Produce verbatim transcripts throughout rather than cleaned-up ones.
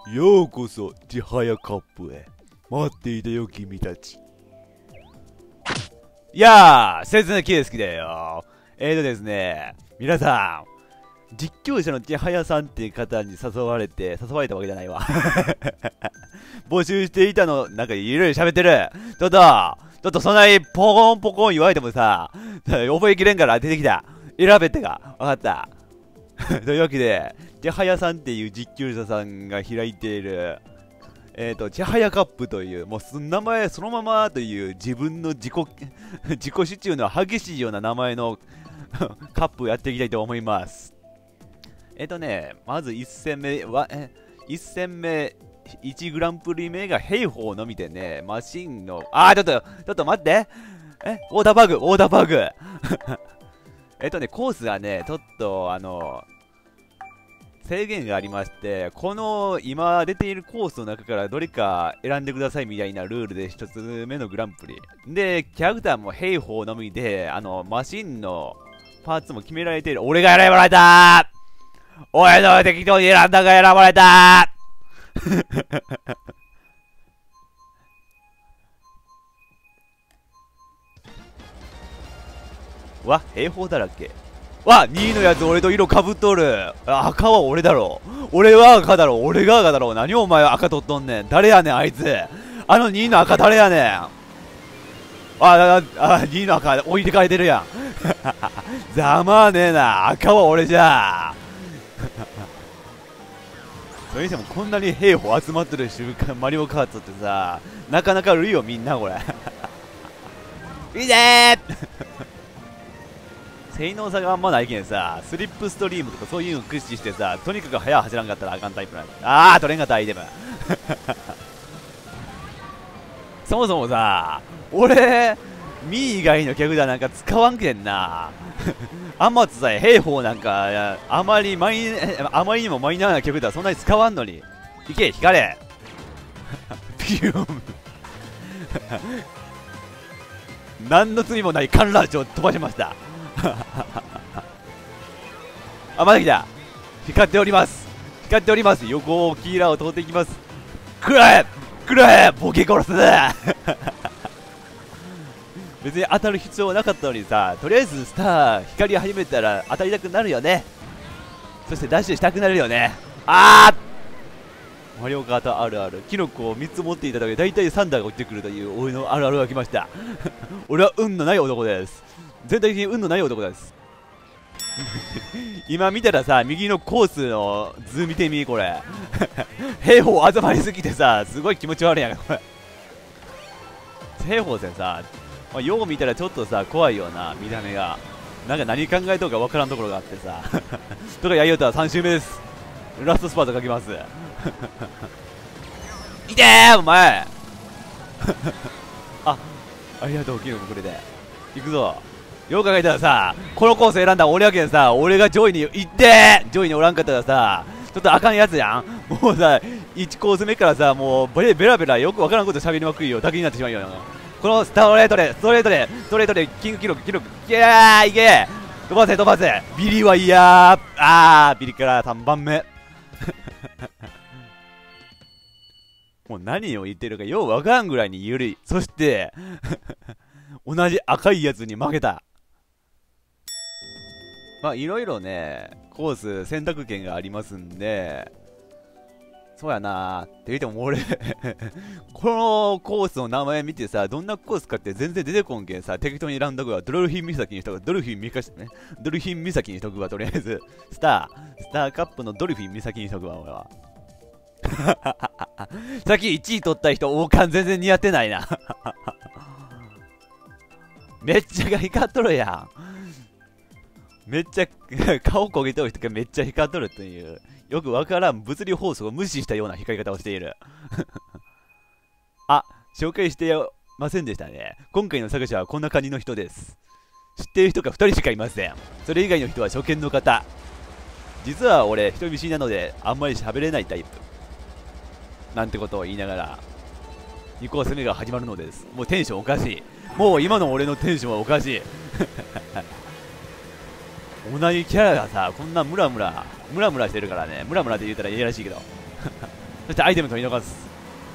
ようこそちはやカップへ。待っていたよ君たち。いやー、切なケースキだよ。えーとですね、皆さん、実況者のちはやさんっていう方に誘われて、誘われたわけじゃないわ。募集していたの、なんかいろいろ喋ってる。ちょっと、ちょっとそんなにポコンポコン言われてもさ、覚えきれんから出てきた。選べってか。わかった。というわけで、ちはやさんっていう実況者さんが開いている、えっと、ちはやカップという、もうその名前そのままという自分の自己、自己主張の激しいような名前のカップをやっていきたいと思います。えっとね、まずいち戦目は、え、いち戦目、いちグランプリ目が兵法のみでね、マシンの、あー、ちょっと、ちょっと待って。え、オーダーバグ、オーダーバグ。えっとね、コースがね、ちょっと、あの、制限がありまして、この今出ているコースの中からどれか選んでくださいみたいなルールでひとつめのグランプリ。で、キャラクターも兵法のみで、あの、マシンのパーツも決められている。俺が選ばれたー、俺の適当に選んだが選ばれたーわ、兵法だらけ。わ、にいのやつ俺と色かぶっとる。赤は俺だろ。俺は赤だろ。俺が赤だろ。何お前は赤取っとんねん。誰やねんあいつ。あのにいの赤誰やねん。あ、あ、あ、にいの赤置いてかれてるやん。ざまあねえな。赤は俺じゃ。それにしてもこんなに兵法集まってる瞬間マリオカートってさ、なかなかるよみんなこれ。いいねー。性能差があんまないけんさ、スリップストリームとかそういうの駆使してさ、とにかく早走らんかったらあかんタイプなんだ。あー、取れんかったアイテム。そもそもさ、俺、ミー以外のキャラクターなんか使わんけんな。あまつさえ兵法なんか、あまりマイ、あまりにもマイナーなキャラクターそんなに使わんのに。いけ、光れ。ピューン。何の罪もない観覧車を飛ばしました。あ、まだ来た。光っております。光っております。横をキーラーを通っていきます。くらえくらえボケ殺す。別に当たる必要はなかったのにさ、とりあえずスター光り始めたら当たりたくなるよね。そしてダッシュしたくなるよね。あー、マリオカートあるある。キノコをみっつ持っていただけで大体サンダーが落ちてくるという俺のあるあるが来ました。俺は運のない男です。全体的に運のない男です。今見たらさ、右のコースの図見てみ、これ。兵法集まりすぎてさ、すごい気持ち悪いやん、これ。兵法ってさ、まあ、よう見たらちょっとさ、怖いような、見た目が。なんか何考えとるかわからんところがあってさ。とかやりよったらさん周目です。ラストスパートかけます。いてーお前。あ、ありがとう、キノコこれで。行くぞ。よう考えたらさ、このコース選んだ俺やけんさ、俺が上位に行って上位におらんかったらさ、ちょっとあかんやつやん。もうさ、いちコース目からさ、もうベラベラよくわからんこと喋りまくりよ、だけになってしまうよ。このストレートで、ストレートで、ストレートで、キング記録、記録、いやー、いけ飛ばせ飛ばせビリは嫌ー。あー、ビリからさんばんめ。もう何を言ってるかようわからんぐらいに緩い。そして、同じ赤いやつに負けた。まあいろいろね、コース選択権がありますんで、そうやなーって言っても俺このコースの名前見てさ、どんなコースかって全然出てこんけんさ、適当に選んだくわ。ドルフィン岬にしとくわ。ドルフィンみかしね。ドルフィン岬にしとくわ、とりあえず。スター、スターカップのドルフィン岬にしとくわ、俺は。さっきいちい取った人、王冠全然似合ってないな。めっちゃが光っとるやん。めっちゃ顔焦げとる人がめっちゃ光っとるという、よくわからん物理法則を無視したような光り方をしている。あ、紹介してませんでしたね。今回の作者はこんな感じの人です。知っている人がふたりしかいません。それ以外の人は初見の方。実は俺人見知りなのであんまり喋れないタイプなんてことを言いながらにコース目が始まるのです。もうテンションおかしい。もう今の俺のテンションはおかしい。同じキャラがさ、こんなムラムラムラムラしてるからね。ムラムラって言ったらいいらしいけどそしてアイテム取り逃す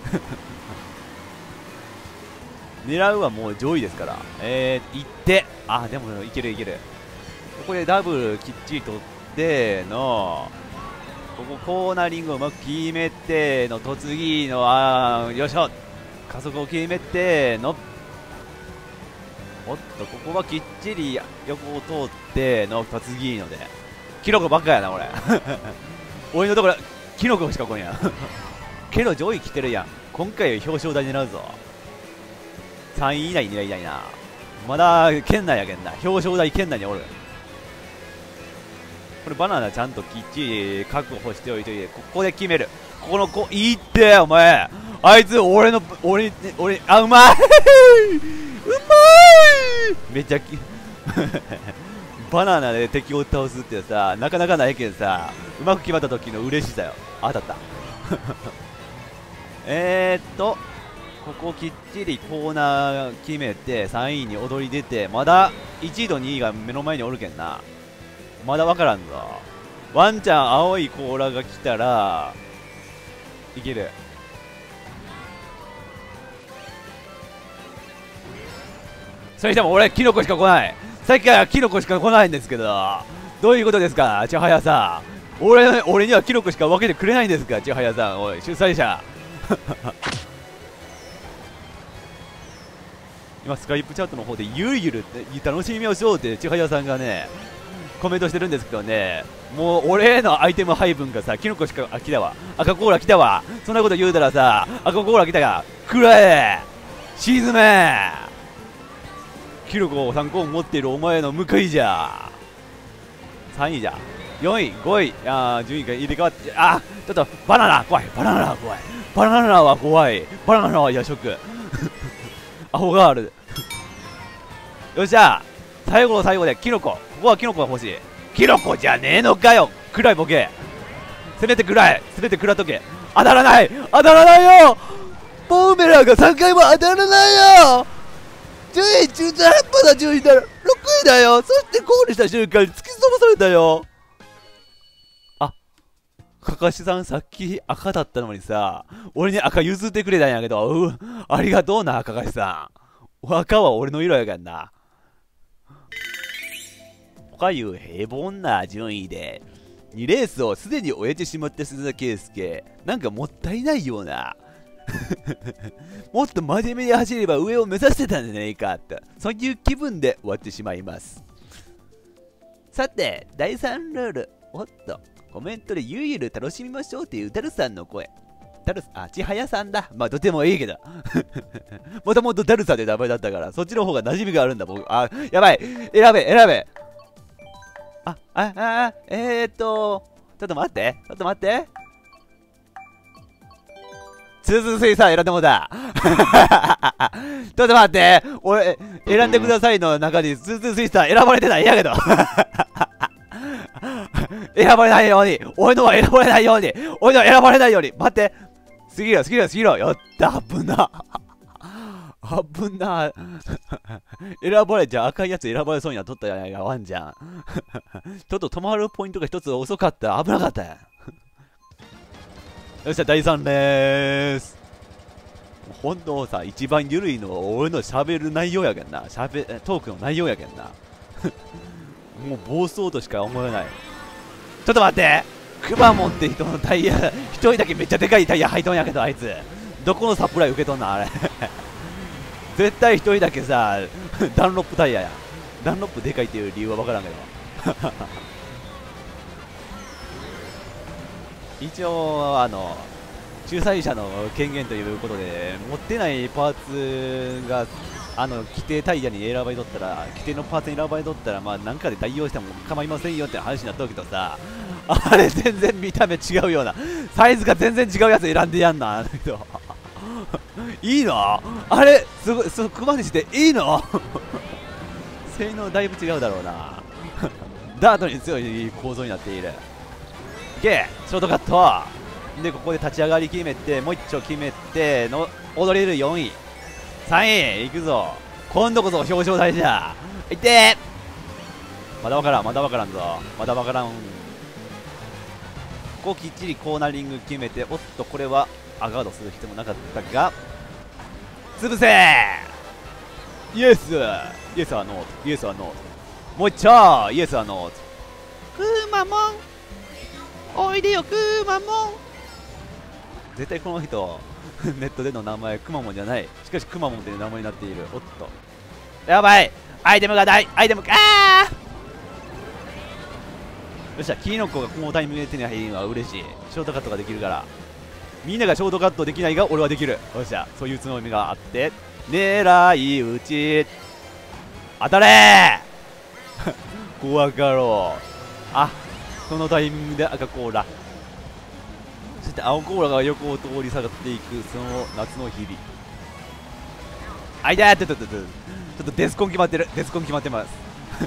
狙うはもう上位ですから。えー、行って、あ、でもいけるいける。ここでダブルきっちり取っての、ここコーナリングをうまく決めての突撃の、あー、よいしょ、加速を決めての、おっと、ここはきっちり横を通っての突撃ので、キノコばっかやな、俺。俺のところ、キノコしか来んやん。けど上位来てるやん。今回は表彰台狙うぞ。さんい以内狙いたいな。まだ県内やけんな。表彰台県内におる。これバナナちゃんときっちり確保しておいて、ここで決める。ここの子いいってお前。あいつ俺の俺俺あうまいうまいめっちゃきバナナで敵を倒すってさ、なかなかないけどさ、うまく決まった時の嬉しさよ。あ、当たったえーっとここきっちりコーナー決めてさんいに躍り出て、まだいちいとにいが目の前におるけんな。まだ分からんぞ。ワンちゃん青い甲羅が来たらいける。それにしても俺キノコしか来ない。さっきからキノコしか来ないんですけど、どういうことですか千早さん。俺俺にはキノコしか分けてくれないんですか千早さん。おい主催者今スカイプチャットの方でゆるゆるって楽しみましょうって千早さんがねコメントしてるんですけどね、もう俺へのアイテム配分がさ、キノコしか、あ、来たわ、赤コーラ来たわ、そんなこと言うたらさ、赤コーラ来たが食らえ沈めキノコをさんこ持っているお前の向いじゃ。さんいじゃ、よんいごい、あー順位が入れ替わって、あちょっとバナナ怖い、バナナは怖い、バナナは怖い、バナナは夜食アホガールよっしゃ、最後の最後でキノコ、ここはキノコが欲しい。キノコじゃねえのかよ、暗いボケ、せめて暗い、せめて暗っとけ。当たらない、当たらないよ、ボーメラーがさんかいも当たらないよ。じゅうい中途半端な順位だろ、ろくいだよ。そしてゴールした瞬間に突き飛ばされたよ。あ、かかしさんさっき赤だったのにさ、俺に赤譲ってくれたんやけど、うありがとうなかかしさん。赤は俺の色やがんな。他いう平凡な順位でにレースをすでに終えてしまった鈴田圭介、なんかもったいないようなもっと真面目に走れば上を目指してたんじゃないかって、そういう気分で終わってしまいます。さてだいさんルール、おっとコメントでゆるゆる楽しみましょうっていうタルさんの声、タルあちはやさんだ、まあとてもいいけどもともとタルさんで名前だったからそっちの方が馴染みがあるんだ僕。あやばい、選べ選べ、あああえーっとちょっと待って、ちょっと待って、ツーツースリーさん選んでもうたちょっと待って、俺選んでくださいの中にツーツースリーさん選ばれてないんやけど選ばれないように、俺のは選ばれないように、俺のは選ばれないように、待って、すぎろすぎろすぎろ、やった危な危な選ばれちゃ赤いやつ選ばれそうになっとったやないかワンちゃんちょっと止まるポイントが一つ遅かった、危なかったやよっしゃだいさんレース。ほんとさ一番ゆるいのは俺の喋る内容やけんな、しゃべトークの内容やけんなもう暴走としか思えない。ちょっと待って、くまモンって人のタイヤ一人だけめっちゃでかいタイヤ履いとんやけど、あいつどこのサプライ受けとんのあれ絶対一人だけさダンロップタイヤや。ダンロップでかいっていう理由は分からんけど一応あの仲裁者の権限ということで持ってないパーツがあの規定タイヤに選ばれとったら、規定のパーツに選ばれとったらまあ何かで代用しても構いませんよって話になったけどさ、あれ全然見た目違うような、サイズが全然違うやつ選んでやんないいのあれ、すごい、そのクマにしていいの性能だいぶ違うだろうなダートに強い構造になっている。いけショートカットで、ここで立ち上がり決めてもう一丁決めての踊れるよんい、さんいいくぞ、今度こそ表彰台じゃいって、まだわからんまだわからんぞ、まだわからんこきっちりコーナリング決めて、おっとこれはアガードする必要もなかったが、潰せイエスイエスはノートイエスはノート、もう一丁イエスはノート、クーマモンおいでよクーマモン、絶対この人ネットでの名前クマモンじゃない、しかしクマモンという名前になっている。おっとやばい、アイテムがない、アイテムかあー、よっしゃ、キノコがこのタイミングで手に入るのは嬉しい。ショートカットができるから、みんながショートカットできないが俺はできる。よっしゃ、そういうつもりがあって、狙い撃ち当たれー怖かろう。あ、そのタイミングで赤コーラ、そして青コーラが横を通り下がっていく、その夏の日々。あいだーってちょっとちょっとデスコン決まってる、デスコン決まってます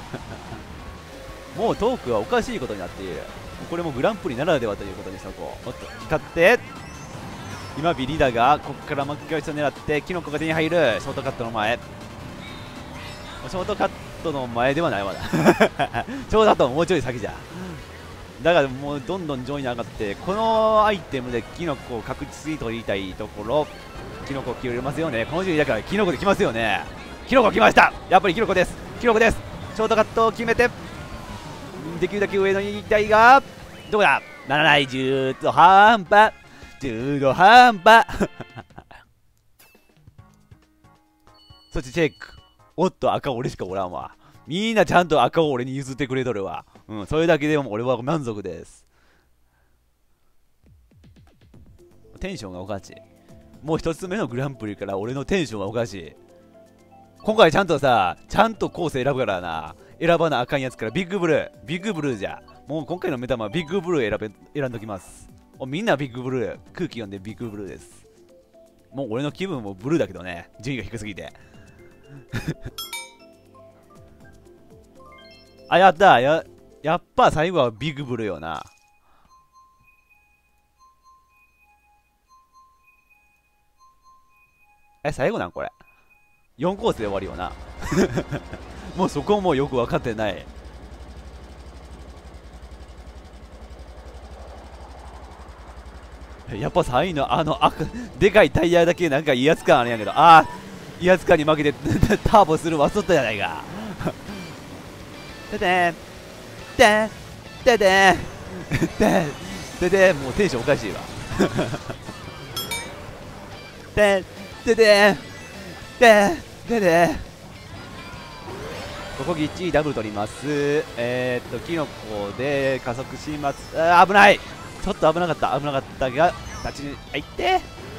もうトークはおかしいことになっている。これもグランプリならではということにしとこう。おっと光って、今ビリだがここから巻き返しを狙ってキノコが手に入る。ショートカットの前、ショートカットの前ではないわなショートカットももうちょい先じゃ。だからもうどんどん上位に上がって、このアイテムでキノコを確実に取りたいところ。キノコ切れますよね、この順位だからキノコできますよね。キノコ来ました、やっぱりキノコです、キノコです。ショートカットを決めて、できるだけ上野に行きたいが、どこだ、ならない、じゅうど半端、じゅうど半端そしてチェック、おっと赤俺しかおらんわ。みんなちゃんと赤を俺に譲ってくれとるわ。うん、それだけでも俺は満足です。テンションがおかしい。もう一つ目のグランプリから俺のテンションがおかしい。今回ちゃんとさ、ちゃんとコース選ぶからな。選ばなあかんやつからビッグブルー、ビッグブルーじゃ。もう今回の目玉はビッグブルー選べ、選んどきます。お、みんなビッグブルー、空気読んでビッグブルーです。もう俺の気分もブルーだけどね、順位が低すぎてあ、やったや、やっぱ最後はビッグブルーよな。え、最後なんこれよんコースで終わりよなもうそこもよく分かってない。やっぱさんいのあの赤でかいタイヤだけなんか威圧感あるんやけど、ああ威圧感に負けてターボするわそったじゃないかててんてんててんてんててん、もうテンションおかしいわてんててんてんててん、ここぎっちりダブル取ります。えー、っとキノコで加速します。あー危ない、ちょっと危なかった危なかったが立ちに入って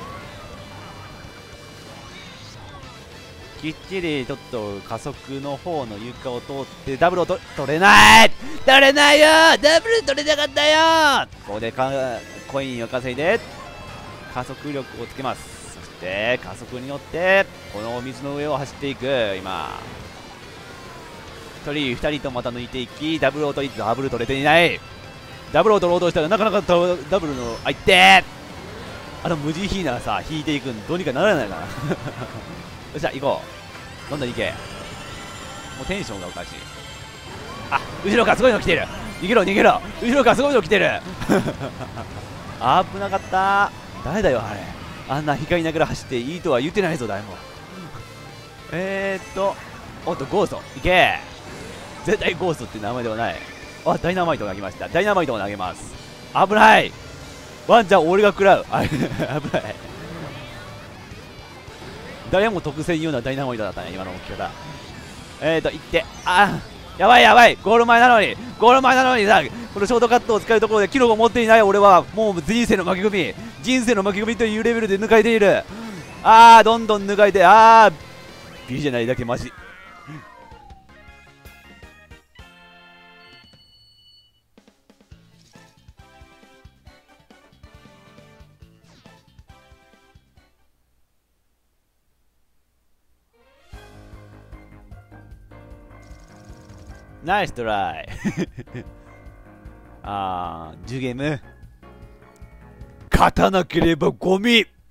きっちりちょっと加速の方の床を通ってダブルをと取れない取れないよ、ダブル取れなかったよ。ここでかコインを稼いで加速力をつけます。そして加速によってこの水の上を走っていく。今ひとりふたりとまた抜いていきダブルを取り、ダブル取れていない。ダブルを取ろうとしたらなかなかダブルのあいってあの無慈悲なさ引いていくんどうにかならないかなよっしゃ行こう、どんどん行け。もうテンションがおかしい。あ、後ろからすごいの来てる、逃げろ逃げろ、後ろからすごいの来てる危なかった。誰だよあれ、あんな光りながら走っていいとは言ってないぞ誰もえーっとおっとゴーストいけ、絶対ゴーストって名前ではない。あ、ダイナマイトを投げました。ダイナマイトを投げます。危ない、ワンちゃん俺が食らうあれ危ない、誰も得せんようなダイナマイトだったね今の置き方。えーといって、あーやばいやばい、ゴール前なのにゴール前なのにさ、このショートカットを使うところでキノコ持っていない俺はもう人生の巻き込み人生の巻き込みというレベルで抜かれている。あーどんどん抜かれて、あービリじゃないだけマジナイストライあーじゅうゲーム勝たなければゴミ